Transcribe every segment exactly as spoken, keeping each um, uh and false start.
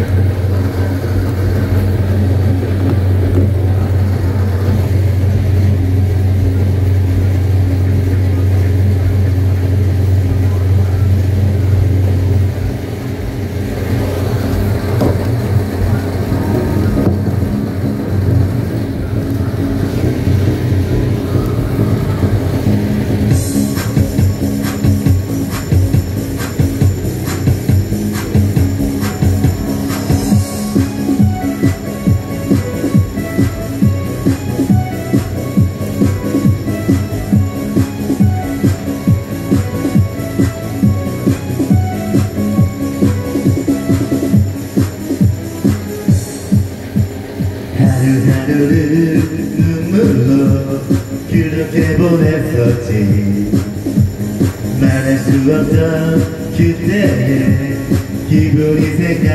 하루하루를 눈물로 그렇게 보냈었지. 말할 수 없던 그때의 기분이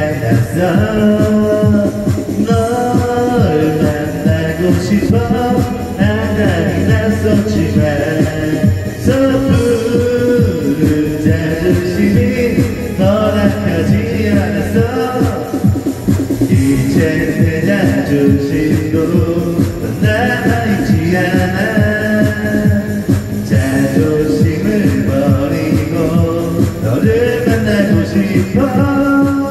생각났어. 널 만나고 싶어 나날이 났었지만 섣부른 자존심이 허락하지 않았어. 이제 내 자존심도 남아있지 않아. 자존심을 버리고 너를 만나고 싶어.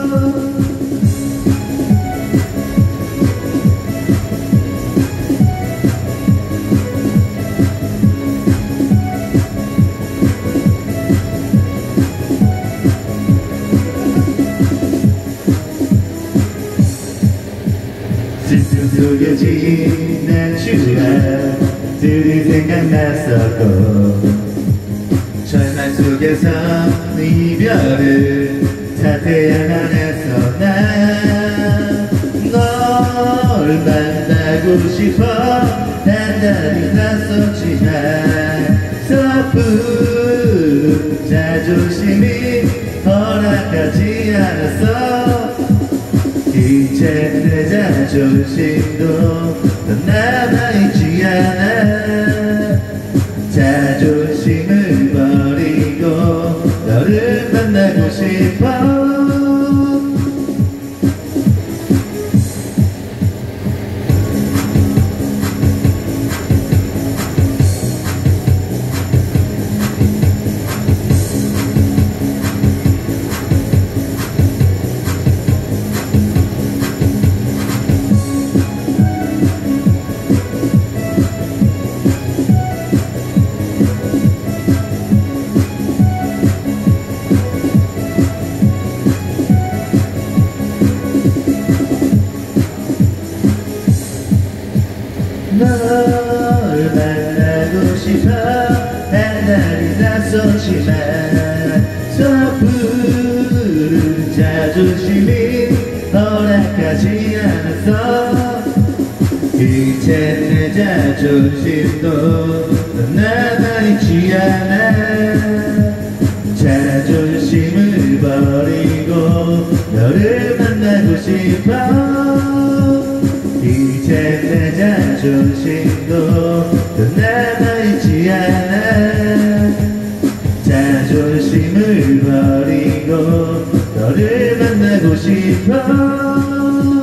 슬픔 속에 지난 추억들이 생각났었고 절망 속에서 이별을 타태야만 했어. 난 널 만나고 싶어 단단히 났었지만 섣부른 자존심이 허락하지 않았어. 이제 내 자존심도 넌 남아있지 않아. 자존심을 버리고 너를 만나고 싶어. 널 만나고 싶어 단단히 났었지만 섣부른 자존심이 허락하지 않았어. 이제 내 자존심도 넌 남아있지 않아. 자존심을 버리고 너를 만나고 싶어. 이제 내 자존심도 넌 남아있지 않아. 자존심을 버리고 너를 만나고 싶어.